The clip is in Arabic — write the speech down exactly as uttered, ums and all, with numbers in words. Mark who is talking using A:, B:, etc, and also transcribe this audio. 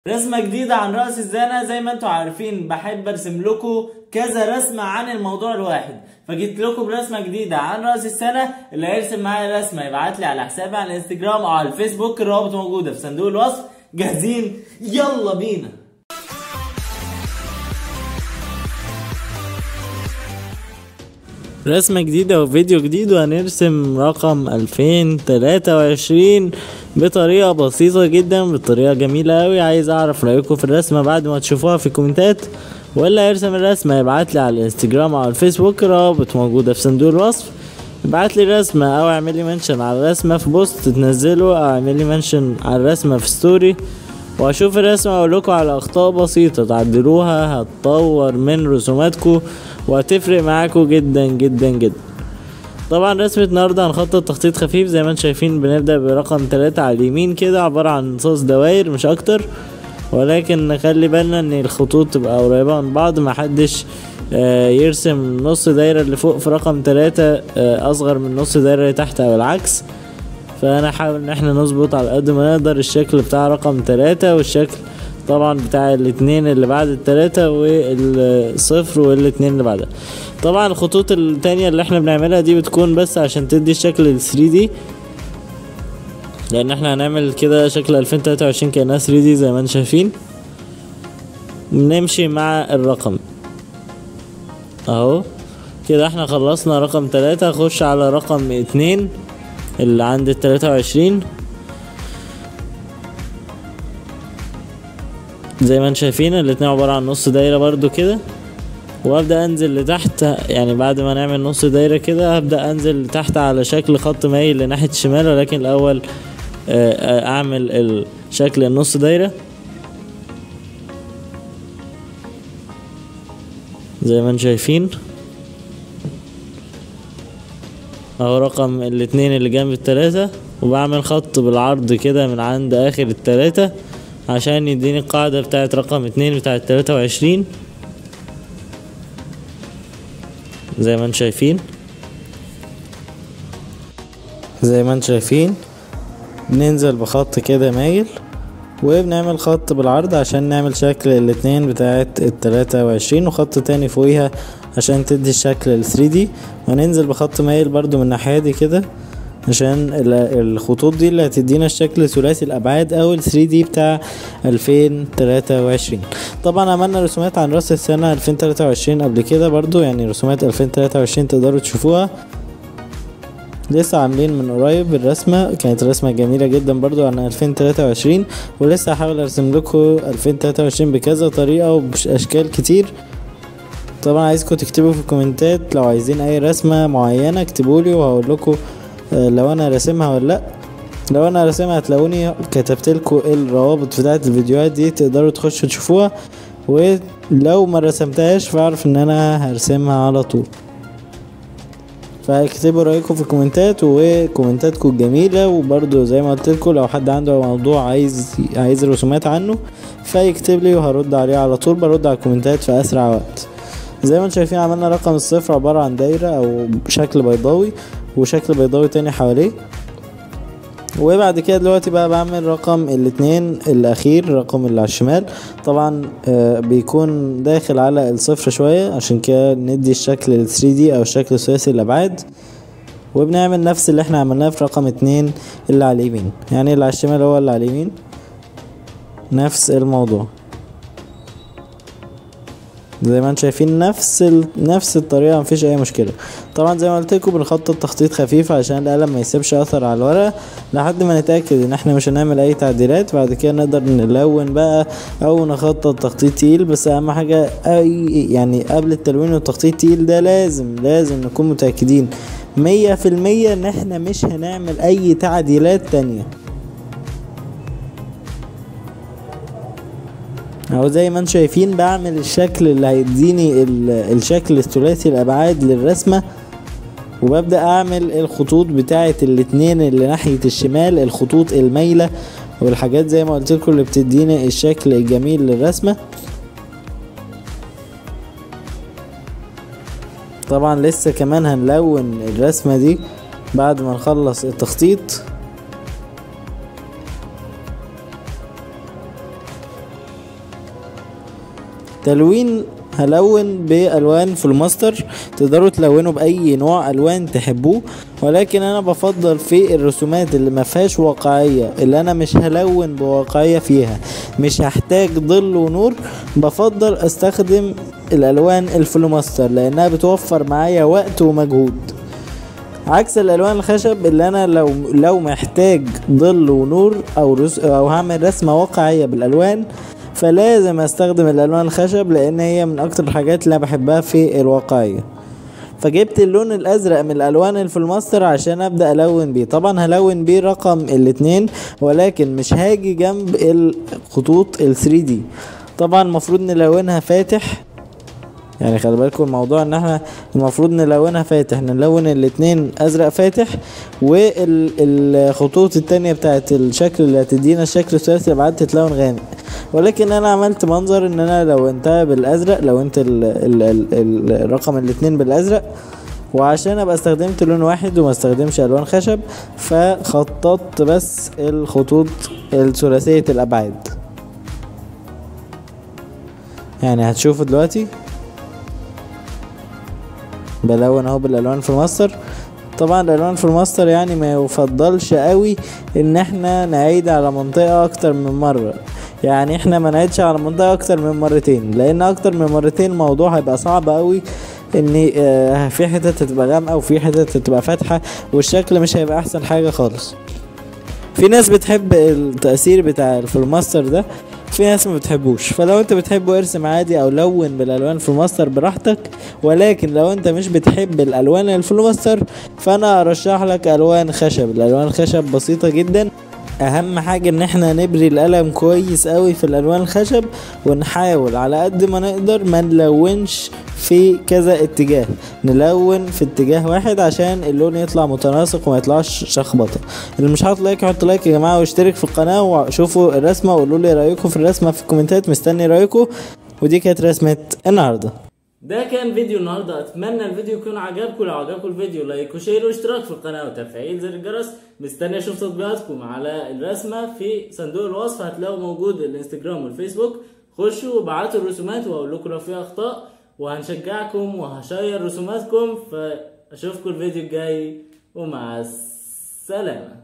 A: رسمة جديدة عن رأس السنة. زي ما انتوا عارفين بحب ارسم لكم كذا رسمة عن الموضوع الواحد، فجيت لكم برسمة جديدة عن رأس السنة. اللي هيرسم معايا رسمة يبعت لي على حسابي على الانستجرام او على الفيسبوك، الروابط موجودة في صندوق الوصف. جاهزين؟ يلا بينا. رسمة جديدة وفيديو جديد، وهنرسم رقم ألفين وتلاتة وعشرين بطريقة بسيطة جدا، بطريقة جميلة اوي. عايز اعرف رأيكم في الرسمة بعد ما تشوفوها في الكومنتات، ولا يرسم الرسمة يبعتلي على الانستجرام او على الفيسبوك، الرابط موجودة في صندوق الوصف. ابعتلي رسمة او اعملي منشن على الرسمة في بوست تنزله، او اعملي منشن على الرسمة في ستوري، واشوف الرسمة واقولكوا على اخطاء بسيطة تعدلوها، هتطور من رسوماتكم وهتفرق معاكم جدا جدا جدا. طبعا رسمة النهاردة هنخطط تخطيط خفيف. زي ما انتم شايفين بنبدأ برقم تلاتة على اليمين كده، عبارة عن صوص دواير مش اكتر، ولكن نخلي بالنا ان الخطوط تبقى قريبة من بعض، محدش آه يرسم نص دايرة اللي فوق في رقم تلاتة آه اصغر من نص دايرة اللي تحت او العكس. فانا حاول ان احنا نظبط على قد ما نقدر الشكل بتاع رقم تلاتة، والشكل طبعا بتاع الاتنين اللي بعد التلاتة والصفر والاتنين اللي بعدها. طبعا الخطوط التانية اللي احنا بنعملها دي بتكون بس عشان تدي الشكل ال ثري دي، لان احنا هنعمل كده شكل ألفين وتلاتة وعشرين كأنها ثري دي زي ما انتم شايفين. نمشي مع الرقم اهو كده. احنا خلصنا رقم تلاتة، اخش على رقم اتنين اللي عند التلاتة وعشرين. زي ما انتم شايفين الاتنين عبارة عن نص دايرة برضو كده، وابدأ انزل لتحت. يعني بعد ما نعمل نص دايرة كده هبدأ انزل لتحت على شكل خط مايل لناحية الشمال، ولكن الاول اعمل شكل النص دايرة زي ما انتم شايفين اهو. رقم الاتنين اللي جنب التلاتة، وبعمل خط بالعرض كده من عند اخر التلاتة عشان يديني القاعدة بتاعت رقم اتنين بتاعت تلاتة وعشرين زي ما انتم شايفين. زي ما انتم شايفين بننزل بخط كده مايل، وبنعمل خط بالعرض عشان نعمل شكل الاتنين بتاعت التلاتة وعشرين، وخط تاني فوقيها عشان تدي الشكل ال ثري دي، وننزل بخط مايل برضو من الناحية دي كده عشان الخطوط دي اللي هتدينا الشكل ثلاثي الابعاد او ال ثري دي بتاع ألفين وتلاتة وعشرين. طبعا عملنا رسومات عن راس السنة ألفين وتلاتة وعشرين قبل كده برضو، يعني رسومات ألفين وتلاتة وعشرين تقدروا تشوفوها. لسه عاملين من قريب الرسمة، كانت رسمة جميلة جدا برضو عن ألفين وتلاتة وعشرين، ولسه هحاول ارسم لكم ألفين وتلاتة وعشرين بكذا طريقة وباشكال كتير. طبعا عايزكم تكتبوا في الكومنتات لو عايزين اي رسمة معينة، اكتبولي وهقول لكم لو انا راسمها ولا لا. لو انا راسمها هتلاقوني كتبت لكم الروابط بتاعت الفيديوهات دي، تقدروا تخشوا تشوفوها، ولو ما رسمتهاش فاعرف ان انا هرسمها على طول. فاكتبوا رايكم في الكومنتات، وكومنتاتكم الجميله. وبرده زي ما قلت لكم لو حد عنده موضوع عايز عايز رسومات عنه فيكتب لي وهرد عليه على طول. برد على الكومنتات في اسرع وقت. زي ما انتم شايفين عملنا رقم الصفر عباره عن دايره او شكل بيضاوي، وشكل بيضاوي تاني حواليه. وبعد كده دلوقتي بقى بعمل رقم الاتنين الاخير، الرقم اللي على الشمال. طبعا آه بيكون داخل على الصفر شوية عشان كده ندي الشكل ال ثري دي او الشكل ثلاثي الابعاد. وبنعمل نفس اللي احنا عملناه في رقم اتنين اللي على اليمين، يعني اللي على الشمال هو اللي على اليمين، نفس الموضوع زي ما انتم شايفين، نفس ال... نفس الطريقه، مفيش اي مشكله. طبعا زي ما قلت لكم بنخطط تخطيط خفيف عشان القلم ما يسيبش اثر على الورقه لحد ما نتاكد ان احنا مش هنعمل اي تعديلات. بعد كده نقدر نلون بقى او نخطط تخطيط تقيل. بس اهم حاجه اي يعني قبل التلوين والتخطيط التقيل ده لازم لازم نكون متاكدين مية في المية ان احنا مش هنعمل اي تعديلات تانية. اهو زي ما انتم شايفين بعمل الشكل اللي هيديني الشكل الثلاثي الابعاد للرسمه، وببدا اعمل الخطوط بتاعه الاتنين اللي ناحيه الشمال، الخطوط المايله والحاجات زي ما قلت لكم اللي بتديني الشكل الجميل للرسمه. طبعا لسه كمان هنلون الرسمه دي بعد ما نخلص التخطيط. تلوين هلون بالوان في الماستر، تقدروا تلونوا باي نوع الوان تحبوه، ولكن انا بفضل في الرسومات اللي ما فيهاش واقعيه، اللي انا مش هلون بواقعيه فيها، مش هحتاج ظل ونور، بفضل استخدم الالوان الفلوماستر لانها بتوفر معايا وقت ومجهود، عكس الالوان الخشب اللي انا لو لو محتاج ظل ونور او رس او هعمل رسمه واقعيه بالالوان فلازم استخدم الالوان الخشب، لان هي من اكتر الحاجات اللي انا بحبها في الواقعيه. فجبت اللون الازرق من الالوان اللي في الماستر عشان ابدا الون بيه. طبعا هلون بيه رقم الاتنين، ولكن مش هاجي جنب الخطوط ال ثري دي. طبعا المفروض نلونها فاتح، يعني خلي بالكم الموضوع ان احنا المفروض نلونها فاتح، نلون الاتنين ازرق فاتح، والخطوط التانية بتاعت الشكل اللي هتدينا الشكل الثلاثي الابعاد تتلون غامق. ولكن انا عملت منظر ان انا لونتها بالازرق، لونت ال ال ال الرقم الاتنين بالازرق، وعشان ابقى استخدمت لون واحد وما استخدمش الوان خشب فخططت بس الخطوط الثلاثية الابعاد. يعني هتشوفوا دلوقتي بلون اهو بالالوان في الماستر. طبعا الالوان في الماستر يعني ما يفضلش قوي ان احنا نعيد على منطقة اكتر من مرة، يعني احنا ما نعيدش على منطقة اكتر من مرتين، لان اكتر من مرتين الموضوع هيبقى صعب قوي، ان اه في حتت هتبقى غامقة وفي حتت هتبقى فاتحة والشكل مش هيبقى احسن حاجة خالص. في ناس بتحب التأثير بتاع الفلوماستر ده، في ناس ما بتحبوش، فلو انت بتحبه ارسم عادي او لون بالالوان في الماستر براحتك. ولكن لو انت مش بتحب الالوان الفلوماستر فانا ارشح لك الوان خشب. الالوان الخشب بسيطة جدا، اهم حاجة ان احنا نبري القلم كويس قوي في الالوان الخشب، ونحاول على قد ما نقدر ما نلونش في كذا اتجاه، نلون في اتجاه واحد عشان اللون يطلع متناسق وما يطلعش شخبطه. اللي مش حاطط لايك يحط لايك يا جماعه، واشترك في القناه وشوفوا الرسمه وقولوا لي رايكم في الرسمه في الكومنتات، مستني رايكم. ودي كانت رسمه النهارده. ده كان فيديو النهارده، اتمنى الفيديو يكون عجبكم. لو عجبكم الفيديو لايك وشير واشتراك في القناه وتفعيل زر الجرس. مستني اشوف تطبيقاتكم على الرسمه في صندوق الوصف، هتلاقوا موجود الانستجرام والفيسبوك. خشوا وابعتوا الرسومات واقول لكم لو في اخطاء، وهنشجعكم وهشير رسوماتكم. فاشوفكم الفيديو الجاي ومع السلامه.